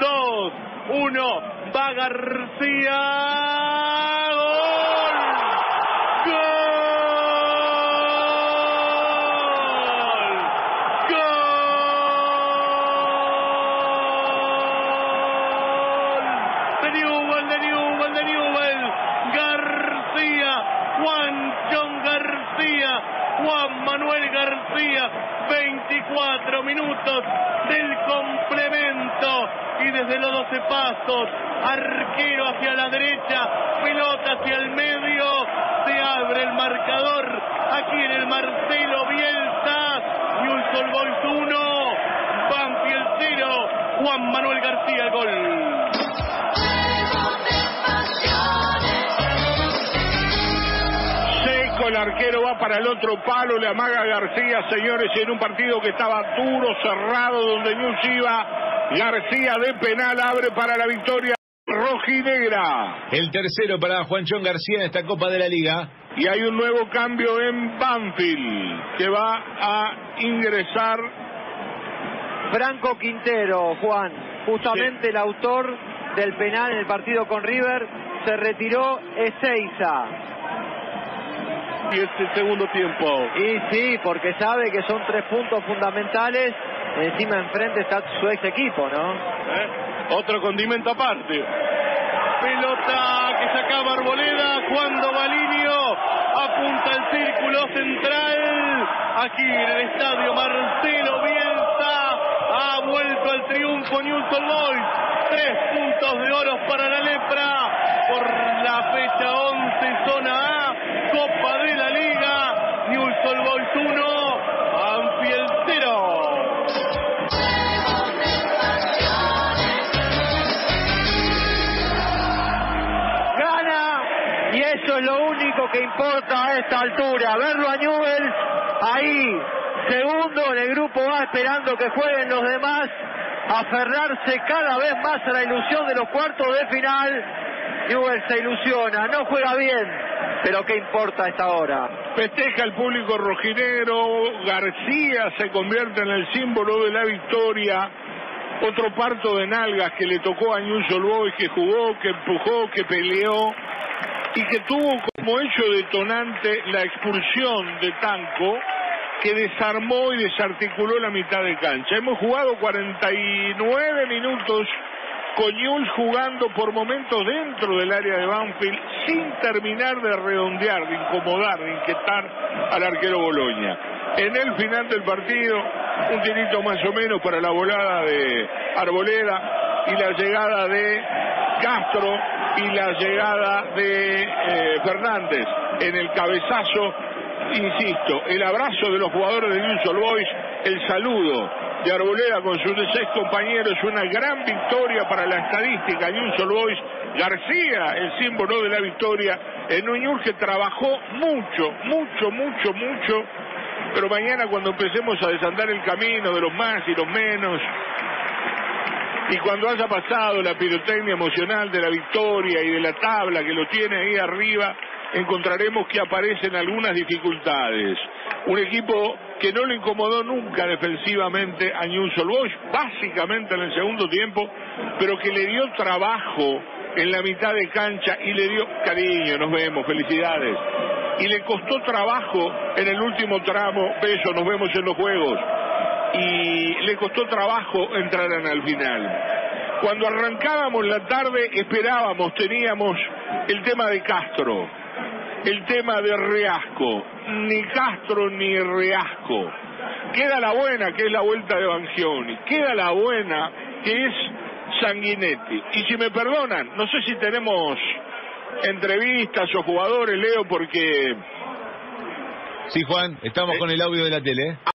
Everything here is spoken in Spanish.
2, 1, va García. ¡Gol! De Newell, García, Juan John García, Juan Manuel García, 24 minutos del complemento y desde los 12 pasos, arquero hacia la derecha, pelota hacia el medio, se abre el marcador aquí en el Marcelo Bielsa, Newell's Old Boys 1, Banfield 0, Juan Manuel García el gol. El arquero va para el otro palo, le amaga a García, señores, en un partido que estaba duro, cerrado, donde Newell's iba. García de penal abre para la victoria rojinegra. El tercero para Juan John García en esta Copa de la Liga. Y hay un nuevo cambio en Banfield, que va a ingresar Franco Quintero, Juan, justamente sí. El autor del penal en el partido con River, se retiró Ezeiza. Y este segundo tiempo. Y sí, porque sabe que son 3 puntos fundamentales. Encima enfrente está su ex equipo, ¿no? Otro condimento aparte. Pelota que sacaba Arboleda cuando Balinio apunta al círculo central. Aquí en el estadio Marcelo Bielsa ha vuelto al triunfo Newell's Old Boys. 3 puntos de oro para la lepra por la fecha 11, zona A, Copa de la Liga. Newell's Old Boys 1, Banfield 0. Gana, y eso es lo único que importa a esta altura. Verlo a Newell's ahí, segundo en el grupo A, esperando que jueguen los demás, aferrarse cada vez más a la ilusión de los cuartos de final. Newell's se ilusiona, no juega bien, pero ¿qué importa a esta hora? Festeja el público rojinegro, García se convierte en el símbolo de la victoria. Otro parto de nalgas que le tocó a Newell's Old Boys, que jugó, que empujó, que peleó y que tuvo como hecho detonante la expulsión de Tanco, que desarmó y desarticuló la mitad de cancha. Hemos jugado 49 minutos con Newell's jugando por momentos dentro del área de Banfield sin terminar de redondear, de incomodar, de inquietar al arquero Boloña. En el final del partido, un tirito más o menos para la volada de Arboleda y la llegada de Castro y la llegada de Fernández en el cabezazo. Insisto, el abrazo de los jugadores de Newell's Old Boys, el saludo de Arboleda con sus 6 compañeros, una gran victoria para la estadística. Newell's Old Boys, García, el símbolo de la victoria en un Newell's que trabajó mucho, pero mañana cuando empecemos a desandar el camino de los más y los menos, y cuando haya pasado la pirotecnia emocional de la victoria y de la tabla que lo tiene ahí arriba, encontraremos que aparecen algunas dificultades. Un equipo que no le incomodó nunca defensivamente a Newell's Old Boys, básicamente en el segundo tiempo, pero que le dio trabajo en la mitad de cancha y le dio cariño, nos vemos, felicidades. Y le costó trabajo en el último tramo, beso, nos vemos en los juegos. Y le costó trabajo entrar al final. Cuando arrancábamos la tarde esperábamos, teníamos el tema de Castro, el tema de Reasco, ni Castro ni Reasco. Queda la buena, que es la vuelta de Bangioni, queda la buena, que es Sanguinetti. Y si me perdonan, no sé si tenemos entrevistas o jugadores, Leo, porque... Sí, Juan, estamos con el audio de la tele.